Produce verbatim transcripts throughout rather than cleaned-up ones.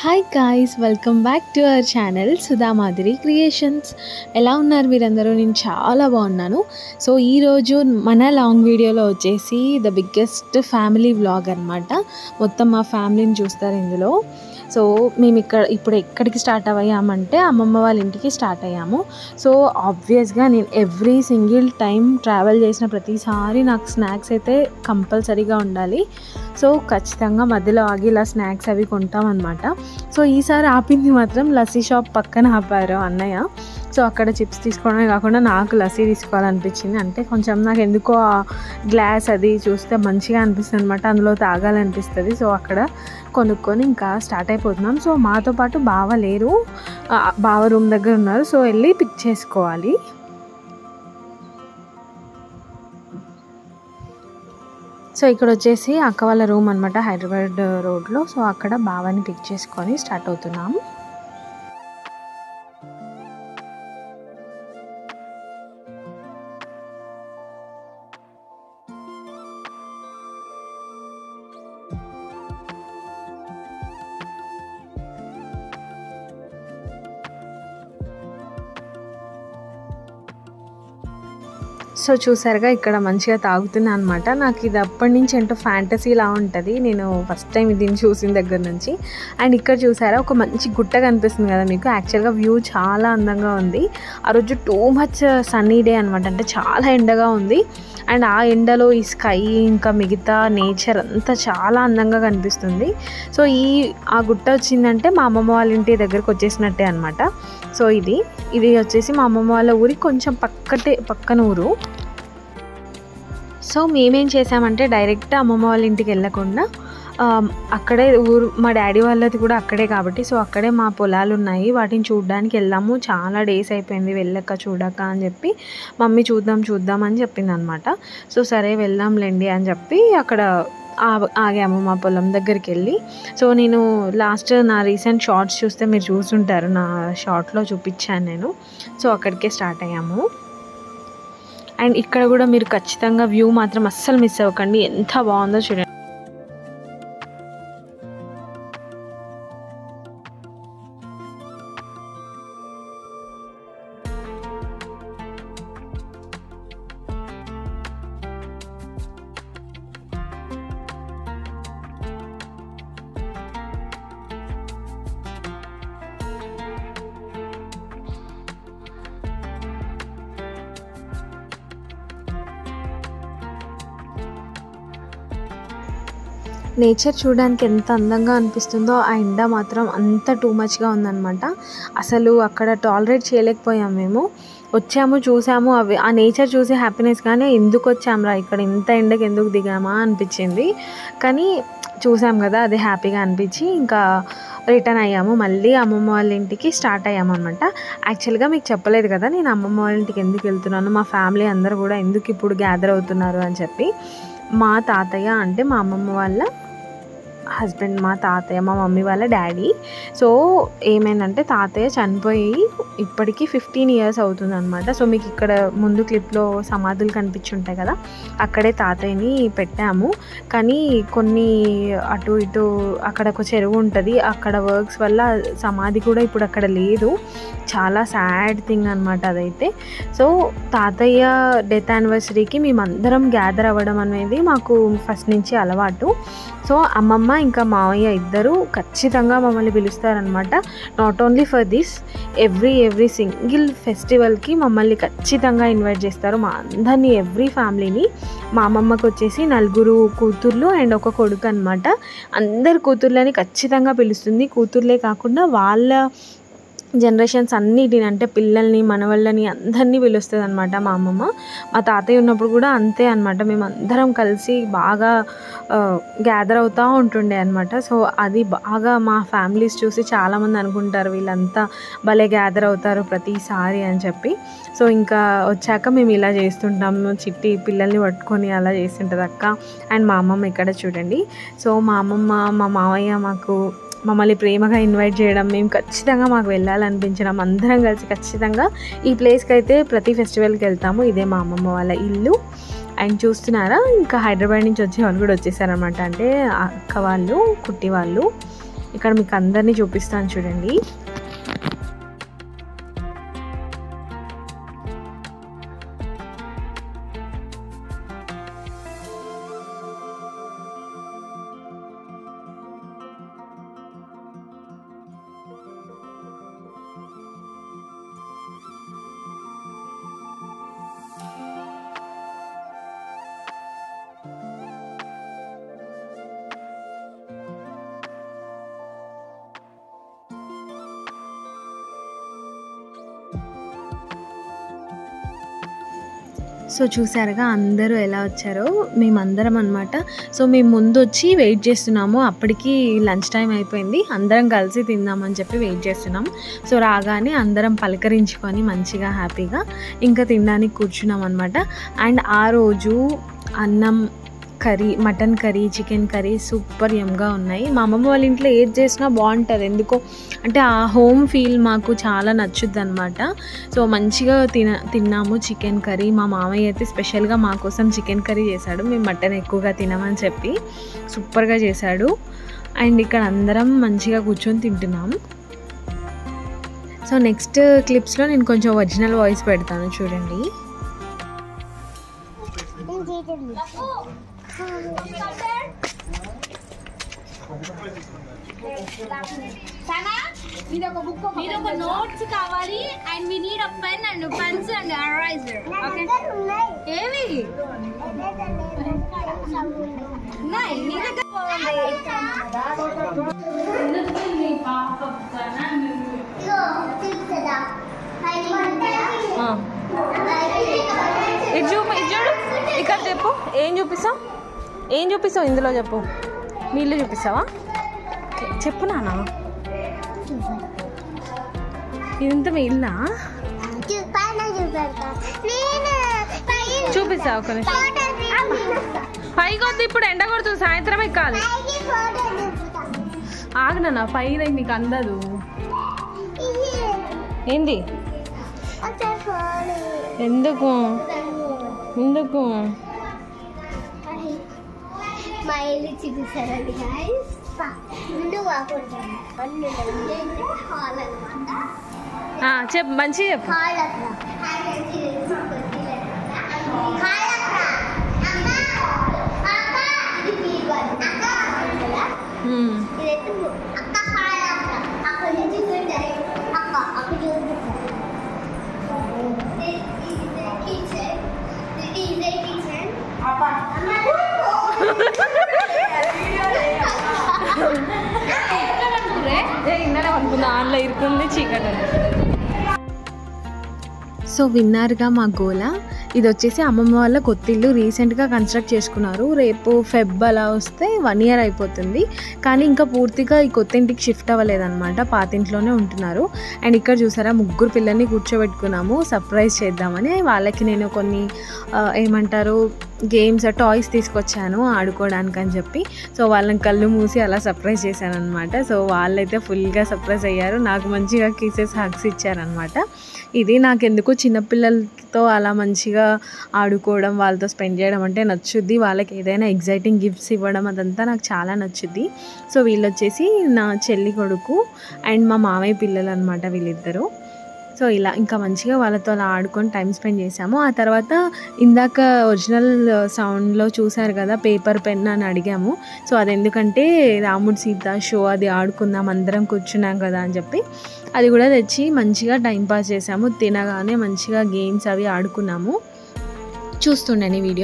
Hi guys, welcome back to our channel Sudha Madhuri creations. ఎలా ఉన్నారు మీరందరూ? నేను చాలా బాగున్నాను. సో ఈరోజు మన లాంగ్ వీడియోలో వచ్చేసి ద బిగ్గెస్ట్ ఫ్యామిలీ వ్లాగ్ అనమాట. మొత్తం మా ఫ్యామిలీని చూస్తారు ఇందులో. సో మేము ఇక్కడ ఇప్పుడు ఎక్కడికి స్టార్ట్ అయ్యామంటే అమ్మమ్మ వాళ్ళ ఇంటికి స్టార్ట్ అయ్యాము. సో ఆబ్వియస్గా నేను ఎవ్రీ సింగిల్ టైం ట్రావెల్ చేసిన ప్రతిసారి నాకు స్నాక్స్ అయితే కంపల్సరీగా ఉండాలి. సో ఖచ్చితంగా మధ్యలో ఆగి ఇలా స్నాక్స్ అవి కొంటాం అనమాట. సో ఈసారి ఆపింది మాత్రం లస్సీ షాప్ పక్కన ఆపారు అన్నయ్య. సో అక్కడ చిప్స్ తీసుకోవడమే కాకుండా నాకు లస్సీ తీసుకోవాలనిపించింది. అంటే కొంచెం నాకు ఎందుకో ఆ గ్లాస్ అది చూస్తే మంచిగా అనిపిస్తుంది అనమాట, అందులో తాగాలనిపిస్తుంది. సో అక్కడ కొనుక్కొని ఇంకా స్టార్ట్ అయిపోతున్నాం. సో మాతో పాటు బావ లేరు, బావ రూమ్ దగ్గర ఉన్నారు. సో వెళ్ళి పిక్ చేసుకోవాలి. సో ఇక్కడ వచ్చేసి అక్క వాళ్ళ రూమ్ అనమాట, హైదరాబాద్ రోడ్లో. సో అక్కడ బావని పిక్ చేసుకొని స్టార్ట్ అవుతున్నాం. సో చూసారుగా ఇక్కడ మంచిగా తాగుతున్నా అనమాట. నాకు ఇది అప్పటి నుంచి ఏంటో ఫ్యాంటసీలా ఉంటుంది, నేను ఫస్ట్ టైం దీన్ని చూసిన దగ్గర నుంచి. అండ్ ఇక్కడ చూసారా ఒక మంచి గుట్ట కనిపిస్తుంది కదా మీకు. యాక్చువల్గా వ్యూ చాలా అందంగా ఉంది. ఆ రోజు టూ మచ్ సన్నీ డే అనమాట, అంటే చాలా ఎండగా ఉంది. అండ్ ఆ ఎండలో ఈ స్కై ఇంకా మిగతా నేచర్ అంతా చాలా అందంగా కనిపిస్తుంది. సో ఈ ఆ గుట్ట వచ్చిందంటే మా అమ్మమ్మ వాళ్ళ ఇంటి దగ్గరకు వచ్చేసినట్టే అనమాట. సో ఇది ఇది వచ్చేసి మా అమ్మమ్మ వాళ్ళ ఊరి కొంచెం పక్కటే పక్కన ఊరు. సో మేమేం చేసామంటే డైరెక్ట్ అమ్మమ్మ వాళ్ళ ఇంటికి వెళ్ళకుండా అక్కడే ఊరు, మా డాడీ వాళ్ళది కూడా అక్కడే కాబట్టి సో అక్కడే మా పొలాలు ఉన్నాయి, వాటిని చూడడానికి వెళ్ళాము. చాలా డేస్ అయిపోయింది వెళ్ళక చూడక అని చెప్పి మమ్మీ చూద్దాం చూద్దాం అని చెప్పింది అనమాట. సో సరే వెళ్దాంలేండి అని చెప్పి అక్కడ ఆగాము మా పొలం దగ్గరికి వెళ్ళి. సో నేను లాస్ట్ నా రీసెంట్ షార్ట్స్ చూస్తే మీరు చూసుంటారు, నా షార్ట్లో చూపించాను నేను. సో అక్కడికే స్టార్ట్ అయ్యాము. అండ్ ఇక్కడ కూడా మీరు ఖచ్చితంగా వ్యూ మాత్రం అస్సలు మిస్ అవ్వకండి, ఎంత బాగుందో చూడండి. నేచర్ చూడడానికి ఎంత అందంగా అనిపిస్తుందో, ఆ ఎండ మాత్రం అంత టూ మచ్గా ఉందన్నమాట. అసలు అక్కడ టాలరేట్ చేయలేకపోయాము. మేము వచ్చాము చూసాము, అవి ఆ నేచర్ చూసి హ్యాపీనెస్, కానీ ఎందుకు వచ్చామురా ఇక్కడ ఇంత ఎండకి ఎందుకు దిగామా అనిపించింది. కానీ చూసాం కదా, అది హ్యాపీగా అనిపించి ఇంకా రిటర్న్ అయ్యాము. మళ్ళీ అమ్మమ్మ వాళ్ళ ఇంటికి స్టార్ట్ అయ్యాము అనమాట. యాక్చువల్గా మీకు చెప్పలేదు కదా నేను అమ్మమ్మ వాళ్ళ ఇంటికి ఎందుకు వెళ్తున్నాను, మా ఫ్యామిలీ అందరూ కూడా ఎందుకు ఇప్పుడు గ్యాదర్ అవుతున్నారు అని చెప్పి. మా తాతయ్య అంటే మా అమ్మమ్మ వాళ్ళ హస్బెండ్, మా తాతయ్య మా మమ్మీ వాళ్ళ డాడీ. సో ఏమైందంటే తాతయ్య చనిపోయి ఇప్పటికీ ఫిఫ్టీన్ ఇయర్స్ అవుతుంది అనమాట. సో మీకు ఇక్కడ ముందు క్లిప్లో సమాధులు కనిపించుంటాయి కదా, అక్కడే తాతయ్యని పెట్టాము. కానీ కొన్ని అటు ఇటు అక్కడ ఒక చెరువు ఉంటుంది, అక్కడ వర్క్స్ వల్ల సమాధి కూడా ఇప్పుడు అక్కడ లేదు. చాలా సాడ్ థింగ్ అనమాట అదైతే. సో తాతయ్య డెత్ యానివర్సరీకి మేమందరం గ్యాదర్ అవ్వడం అనేది మాకు ఫస్ట్ నుంచి అలవాటు. సో అమ్మమ్మ ఇంకా మావయ్య ఇద్దరు ఖచ్చితంగా మమ్మల్ని పిలుస్తారనమాట. Not only for this, every every single ఫెస్టివల్కి మమ్మల్ని ఖచ్చితంగా ఇన్వైట్ చేస్తారు, మా అందరినీ, ఎవ్రీ ఫ్యామిలీని. మా అమ్మమ్మకి వచ్చేసి నలుగురు కూతుర్లు అండ్ ఒక కొడుకు అనమాట. అందరు కూతుర్లని ఖచ్చితంగా పిలుస్తుంది. కూతుర్లే కాకుండా వాళ్ళ జనరేషన్స్ అన్నిటిని, అంటే పిల్లల్ని మనవళ్ళని అందరినీ పిలుస్తుంది అనమాట మా అమ్మమ్మ. మా తాతయ్య ఉన్నప్పుడు కూడా అంతే అనమాట, మేము అందరం కలిసి బాగా గ్యాదర్ అవుతూ ఉంటుండే అనమాట. సో అది బాగా మా ఫ్యామిలీస్ చూసి చాలామంది అనుకుంటారు వీళ్ళంతా భలే గ్యాదర్ అవుతారు ప్రతిసారి అని చెప్పి. సో ఇంకా వచ్చాక మేము ఇలా చేస్తుంటాము, చిట్టి పిల్లల్ని పట్టుకొని అలా చేస్తుంటుంది అక్క. అండ్ మా అమ్మమ్మ ఇక్కడ చూడండి. సో మా అమ్మమ్మ మా మావయ్య మాకు మమ్మల్ని ప్రేమగా ఇన్వైట్ చేయడం, మేము ఖచ్చితంగా మాకు వెళ్ళాలనిపించడం, అందరం కలిసి ఖచ్చితంగా ఈ ప్లేస్కి అయితే ప్రతి ఫెస్టివల్కి వెళ్తాము. ఇదే మా అమ్మమ్మ వాళ్ళ ఇల్లు. అండ్ చూస్తున్నారా ఇంకా హైదరాబాద్ నుంచి వచ్చే వాళ్ళు కూడా వచ్చేసారనమాట, అంటే అక్క వాళ్ళు, కుట్టి వాళ్ళు. ఇక్కడ మీకు అందరినీ చూపిస్తాను చూడండి. సో చూసారుగా అందరూ ఎలా వచ్చారో, మేమందరం అనమాట. సో మేము ముందు వచ్చి వెయిట్ చేస్తున్నాము, అప్పటికి లంచ్ టైం అయిపోయింది, అందరం కలిసి తిందామని చెప్పి వెయిట్ చేస్తున్నాం. సో రాగానే అందరం పలకరించుకొని మంచిగా హ్యాపీగా ఇంకా తినడానికి కూర్చున్నాం అనమాట. అండ్ ఆ రోజు అన్నం curry, mutton curry, chicken curry super యమ్గా ఉన్నాయి. మా అమ్మమ్మ వాళ్ళ ఇంట్లో ఏది చేసినా బాగుంటుంది ఎందుకో, అంటే ఆ హోమ్ ఫీల్ మాకు చాలా నచ్చుద్ది అనమాట. సో మంచిగా తిన తిన్నాము చికెన్ కర్రీ. మా మామయ్య అయితే స్పెషల్గా మా కోసం చికెన్ కర్రీ చేశాడు, మేము మటన్ ఎక్కువగా తినమని చెప్పి సూపర్గా చేశాడు. అండ్ ఇక్కడ అందరం మంచిగా కూర్చొని తింటున్నాము. సో నెక్స్ట్ క్లిప్స్లో నేను కొంచెం ఒరిజినల్ వాయిస్ పెడతాను చూడండి. నోట్స్ కావాలి and we need a pen and pens and eraser. Okay ఏవి నై నీ దగ్గర ఇటు చూపు, ఇటు చూడు, ఇక్కడ చెప్పు ఏం చూపిస్తావు, ఏం చూపిస్తావు ఇందులో చెప్పు. వీళ్ళు చూపిస్తావా చెప్పు నాన్న. ఇదంతా మీ ఇల్లా చూపిస్తావు ఒక పైకి వద్దు, ఇప్పుడు ఎండ కొడుతుంది, సాయంత్రం ఎక్కాలి. ఆగనా పైన నీకు అందదు. ఏంది ఎందుకు ఎందుకు మా ఇల్లు చూపిస్తారండి గైస్. చెప్పు మంచిగా చెప్పు. ఆన్లో ఇరుకుంది చీకటి. సో విన్నారుగా మా గోల. ఇది వచ్చేసి అమ్మమ్మ వాళ్ళ కొత్తిల్లు, రీసెంట్గా కన్స్ట్రక్ట్ చేసుకున్నారు. రేపు ఫెబ్ అలా వస్తే వన్ ఇయర్ అయిపోతుంది, కానీ ఇంకా పూర్తిగా ఈ కొత్త ఇంటికి షిఫ్ట్ అవ్వలేదన్నమాట, పాతింట్లోనే ఉంటున్నారు. అండ్ ఇక్కడ చూసారా ముగ్గురు పిల్లల్ని కూర్చోబెట్టుకున్నాము సర్ప్రైజ్ చేద్దామని. వాళ్ళకి నేను కొన్ని ఏమంటారు గేమ్స్ టాయ్స్ తీసుకొచ్చాను ఆడుకోవడానికి అని చెప్పి. సో వాళ్ళని కళ్ళు మూసి అలా సర్ప్రైజ్ చేశాను అనమాట. సో వాళ్ళైతే ఫుల్గా సర్ప్రైజ్ అయ్యారు, నాకు మంచిగా కిసెస్ హగ్స్ ఇచ్చారనమాట. ఇది నాకెందుకు చిన్నపిల్లలతో అలా మంచిగా ఆడుకోవడం, వాళ్ళతో స్పెండ్ చేయడం అంటే నచ్చుద్ది. వాళ్ళకి ఏదైనా ఎగ్జైటింగ్ గిఫ్ట్స్ ఇవ్వడం అదంతా నాకు చాలా నచ్చుద్ది. సో వీళ్ళు వచ్చేసి నా చెల్లి కొడుకు అండ్ మా మామయ్య పిల్లలు అనమాట వీళ్ళిద్దరూ. సో ఇలా ఇంకా మంచిగా వాళ్ళతో అలా ఆడుకొని టైం స్పెండ్ చేసాము. ఆ తర్వాత ఇందాక ఒరిజినల్ సౌండ్లో చూసారు కదా పేపర్ పెన్ అని అడిగాము. సో అది ఎందుకంటే రాముడు సీత షో అది ఆడుకుందాం అందరం కూర్చున్నాం కదా అని చెప్పి అది కూడా తెచ్చి మంచిగా టైంపాస్ చేసాము. తినగానే మంచిగా గేమ్స్ అవి ఆడుకున్నాము. చూస్తుండండి వీడియో.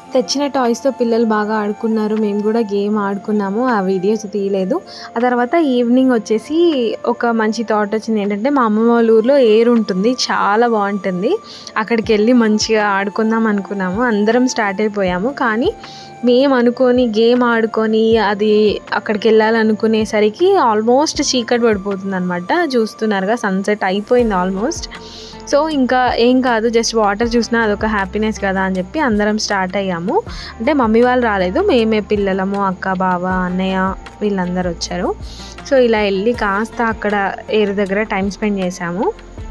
తెచ్చిన టాయ్స్తో పిల్లలు బాగా ఆడుకున్నారు. మేము కూడా గేమ్ ఆడుకున్నాము. ఆ వీడియోస్ తీయలేదు. ఆ తర్వాత ఈవినింగ్ వచ్చేసి ఒక మంచి థాట్ వచ్చింది. ఏంటంటే మా అమ్మమ్మ వాళ్ళ ఊర్లో ఏరు ఉంటుంది, చాలా బాగుంటుంది. అక్కడికి వెళ్ళి మంచిగా ఆడుకుందాం అనుకున్నాము. అందరం స్టార్ట్ అయిపోయాము. కానీ మేము అనుకొని గేమ్ ఆడుకొని అది అక్కడికి వెళ్ళాలనుకునేసరికి ఆల్మోస్ట్ చీకటి పడిపోతుంది అనమాట. చూస్తున్నారుగా సన్సెట్ అయిపోయింది ఆల్మోస్ట్. సో ఇంకా ఏం కాదు, జస్ట్ వాటర్ చూసినా అదొక హ్యాపీనెస్ కదా అని చెప్పి అందరం స్టార్ట్ అయ్యాము. అంటే మమ్మీ వాళ్ళు రాలేదు, మేమే పిల్లలము, అక్క, బావ, అన్నయ్య వీళ్ళందరూ వచ్చారు. సో ఇలా వెళ్ళి కాస్త అక్కడ ఏరు దగ్గర టైం స్పెండ్ చేసాము.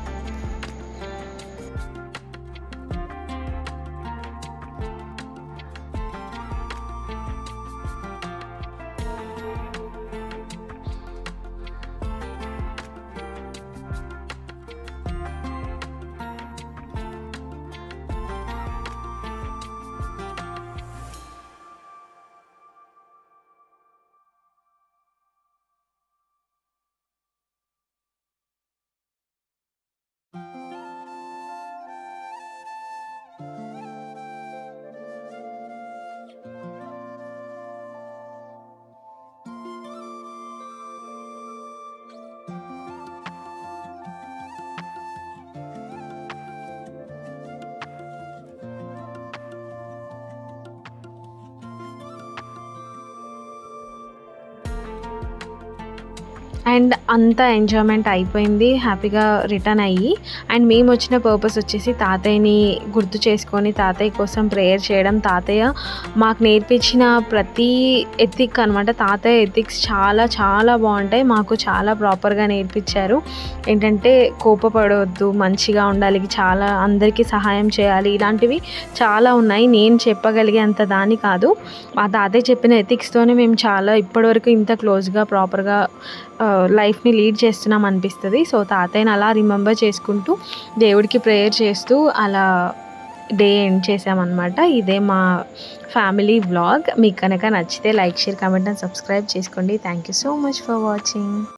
అండ్ అంతా ఎంజాయ్మెంట్ అయిపోయింది. హ్యాపీగా రిటర్న్ అయ్యి అండ్ మేము వచ్చిన పర్పస్ వచ్చేసి తాతయ్యని గుర్తు చేసుకొని తాతయ్య కోసం ప్రేయర్ చేయడం. తాతయ్య మాకు నేర్పించిన ప్రతి ఎథిక్ అనమాట. తాతయ్య ఎథిక్స్ చాలా చాలా బాగుంటాయి. మాకు చాలా ప్రాపర్గా నేర్పించారు. ఏంటంటే కోపపడవద్దు, మంచిగా ఉండాలి, చాలా అందరికీ సహాయం చేయాలి, ఇలాంటివి చాలా ఉన్నాయి. నేను చెప్పగలిగే అంత దాని కాదు. మా తాతయ్య చెప్పిన ఎథిక్స్తోనే మేము చాలా ఇప్పటివరకు ఇంత క్లోజ్గా ప్రాపర్గా లైఫ్ని లీడ్ చేస్తున్నాం అనిపిస్తుంది. సో తాతయ్యని అలా రిమెంబర్ చేసుకుంటూ దేవుడికి ప్రేయర్ చేస్తూ అలా డే ఎండ్ చేసామన్నమాట. ఇదే మా ఫ్యామిలీ వ్లాగ్. మీకు కనుక నచ్చితే like, share, comment and subscribe చేసుకోండి. Thank you so much for watching.